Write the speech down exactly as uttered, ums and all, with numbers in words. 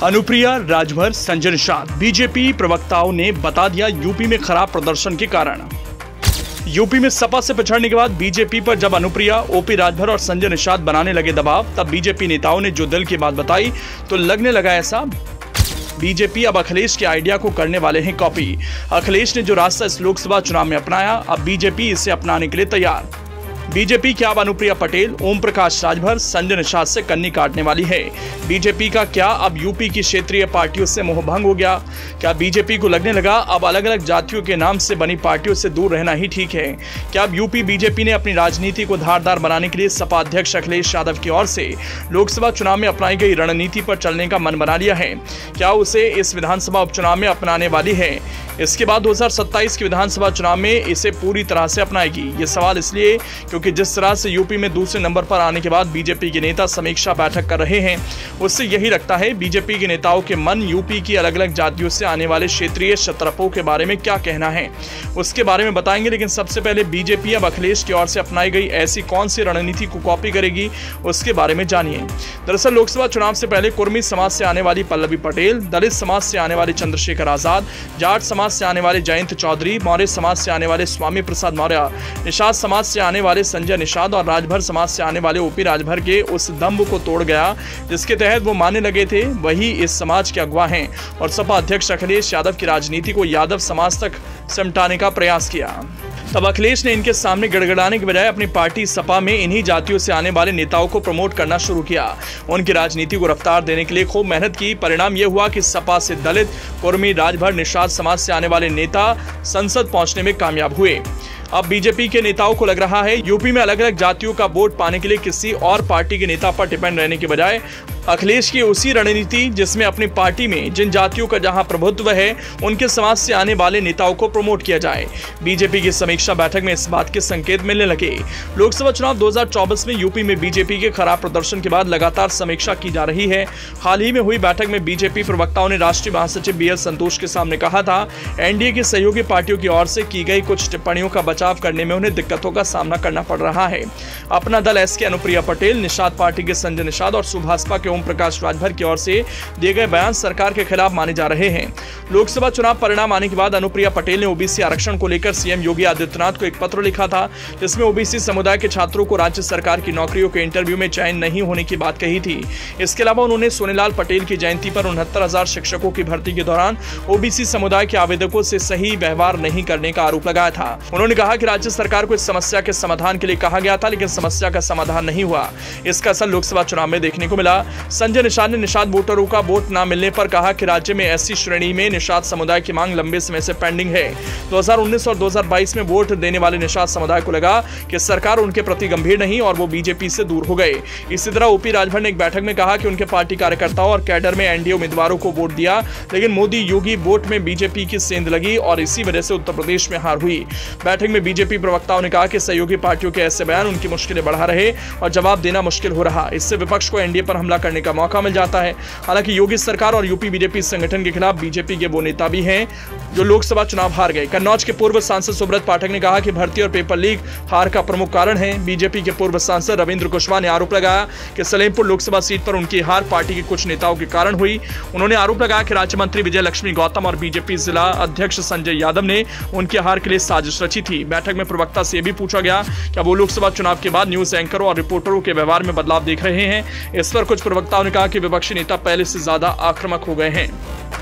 Anupriya, Rajbhar, Sanjay Nishad. BJP प्रवक्ताओं ने बता दिया यूपी में खराब प्रदर्शन के कारण। यूपी में सपा से पिछड़ने के बाद बीजेपी पर जब अनुप्रिया, ओपी राजभर और संजय निषाद बनाने लगे दबाव, तब बीजेपी नेताओं ने जो दिल की बात बताई तो लगने लगा ऐसा बीजेपी अब अखिलेश के आइडिया को करने वाले हैं कॉपी। अखिलेश ने जो रास्ता इस लोकसभा चुनाव में अपनाया, अब बीजेपी इसे अपनाने के लिए तैयार। बीजेपी क्या अब अनुप्रिया पटेल, ओम प्रकाश राजभर, संजय निषाद से कन्नी काटने वाली है? बीजेपी का क्या अब यूपी की क्षेत्रीय पार्टियों से मोहभंग हो गया? क्या बीजेपी को लगने लगा अब अलग अलग जातियों के नाम से बनी पार्टियों से दूर रहना ही ठीक है? क्या अब यूपी बीजेपी ने अपनी राजनीति को धारदार बनाने के लिए सपा अध्यक्ष अखिलेश यादव की ओर से लोकसभा चुनाव में अपनाई गई रणनीति पर चलने का मन बना लिया है? क्या उसे इस विधानसभा उपचुनाव में अपनाने वाली है? इसके बाद दो हजार सत्ताईस के विधानसभा चुनाव में इसे पूरी तरह से अपनाएगी? ये सवाल इसलिए क्योंकि जिस तरह से यूपी में दूसरे नंबर पर आने के बाद बीजेपी के नेता समीक्षा बैठक कर रहे हैं, उससे यही लगता है बीजेपी के नेताओं के मन यूपी की अलग अलग जातियों से आने वाले क्षेत्रीय क्षत्रपों के बारे में क्या कहना है, उसके बारे में बताएंगे। लेकिन सबसे पहले बीजेपी अब अखिलेश की ओर से अपनाई गई ऐसी कौन सी रणनीति को कॉपी करेगी, उसके बारे में जानिए। दरअसल लोकसभा चुनाव से पहले कुर्मी समाज से आने वाली पल्लवी पटेल, दलित समाज से आने वाले चंद्रशेखर आजाद, जाट समाज से आने वाले जयंत चौधरी, मौर्य समाज से आने वाले स्वामी प्रसाद मौर्य, निषाद समाज से आने वाले संजय निषाद और राजभर समाज से आने वाले ओपी राजभर के उस दम्भ को तोड़ गया जिसके तहत वो मानने लगे थे वही इस समाज के अगवा हैं, और सपा अध्यक्ष अखिलेश यादव की राजनीति को यादव समाज तक सिमटाने का प्रयास किया। तब अखिलेश ने इनके सामने गड़गड़ाने के बजाय अपनी पार्टी सपा में इन्हीं जातियों से आने वाले नेताओं को प्रमोट करना शुरू किया। उनकी राजनीति को रफ्तार देने के लिए खूब मेहनत की। परिणाम यह हुआ कि सपा से दलित, कुर्मी, राजभर, निषाद समाज से आने वाले नेता संसद पहुंचने में कामयाब हुए। अब बीजेपी के नेताओं को लग रहा है यूपी में अलग अलग जातियों का वोट पाने के लिए किसी और पार्टी के नेता पर डिपेंड रहने के बजाय अखिलेश की उसी रणनीति जिसमें अपनी पार्टी में जिन जातियों का जहां प्रभुत्व है उनके समाज से आने वाले नेताओं को प्रमोट किया जाए। बीजेपी की समीक्षा बैठक में इस बात के संकेत मिलने लगे। लोकसभा चुनाव दो हजार चौबीस में यूपी में बीजेपी के खराब प्रदर्शन के बाद लगातार समीक्षा की जा रही है। हाल ही में हुई बैठक में बीजेपी प्रवक्ताओं ने राष्ट्रीय महासचिव बी एल संतोष के सामने कहा था एनडीए की सहयोगी पार्टियों की ओर से की गई कुछ टिप्पणियों का बचाव करने में उन्हें दिक्कतों का सामना करना पड़ रहा है। अपना दल एस के अनुप्रिया पटेल, निषाद पार्टी के संजय निषाद और सुभाषपा के ओम प्रकाश राजभर की ओर से दिए गए बयान सरकार के खिलाफ माने जा रहे हैं। लोकसभा चुनाव परिणाम आने के बाद अनुप्रिया पटेल ने ओबीसी आरक्षण को लेकर सीएम योगी आदित्यनाथ को एक पत्र लिखा था जिसमें ओबीसी समुदाय के छात्रों को राज्य सरकार की नौकरियों के इंटरव्यू में चयन नहीं होने की बात कही थी। इसके अलावा उन्होंने सोनेलाल पटेल की जयंती पर उनहत्तर हजार शिक्षकों की भर्ती के दौरान ओबीसी समुदाय के आवेदकों से सही व्यवहार नहीं करने का आरोप लगाया था। उन्होंने कहा कि राज्य सरकार को इस समस्या के समाधान के लिए कहा गया था लेकिन समस्या का समाधान नहीं हुआ। इसका असर लोकसभा चुनाव में देखने को मिला। संजय निषाद ने निषाद वोटरों का वोट न मिलने पर कहा कि राज्य में ऐसी श्रेणी में निषाद समुदाय की मांग लंबे समय से पेंडिंग है। दो हजार उन्नीस और दो हजार बाईस में वोट देने वाले निषाद समुदाय को लगा कि सरकार उनके प्रति गंभीर नहीं और वो बीजेपी से दूर हो गए। इसी तरह ओपी राजभर ने एक बैठक में कहा कि उनके पार्टी कार्यकर्ताओं और कैडर में एनडीए उम्मीदवारों को वोट दिया लेकिन मोदी योगी वोट में बीजेपी की सेंध लगी और इसी वजह से उत्तर प्रदेश में हार हुई। बैठक में बीजेपी प्रवक्ताओं ने कहा कि सहयोगी पार्टियों के ऐसे बयान उनकी मुश्किलें बढ़ा रहे और जवाब देना मुश्किल हो रहा। इससे विपक्ष को एनडीए पर हमला करने का मौका मिल जाता है। हालांकि योगी सरकार और यूपी बीजेपी संगठन के खिलाफ बीजेपी के वो नेता भी हैं जो लोकसभा चुनाव हार गए। कन्नौज के पूर्व सांसद सुब्रत पाठक ने कहा कि भर्ती और पेपर लीक हार का प्रमुख कारण है। बीजेपी के पूर्व सांसद रविंद्र कुशवाहा ने आरोप लगाया कि सलेमपुर लोकसभा सीट पर उनकी हार पार्टी के कुछ नेताओं के कारण हुई। उन्होंने आरोप लगाया कि राज्य मंत्री विजय लक्ष्मी गौतम और बीजेपी जिला अध्यक्ष संजय यादव ने उनकी हार के लिए साजिश रची थी। बैठक में प्रवक्ता से भी पूछा गया कि वो लोकसभा चुनाव के बाद न्यूज एंकरों और रिपोर्टरों के व्यवहार में बदलाव देख रहे हैं। इस पर कुछ प्रवक्ताओं ने कहा कि विपक्षी नेता पहले से ज्यादा आक्रामक हो गए हैं।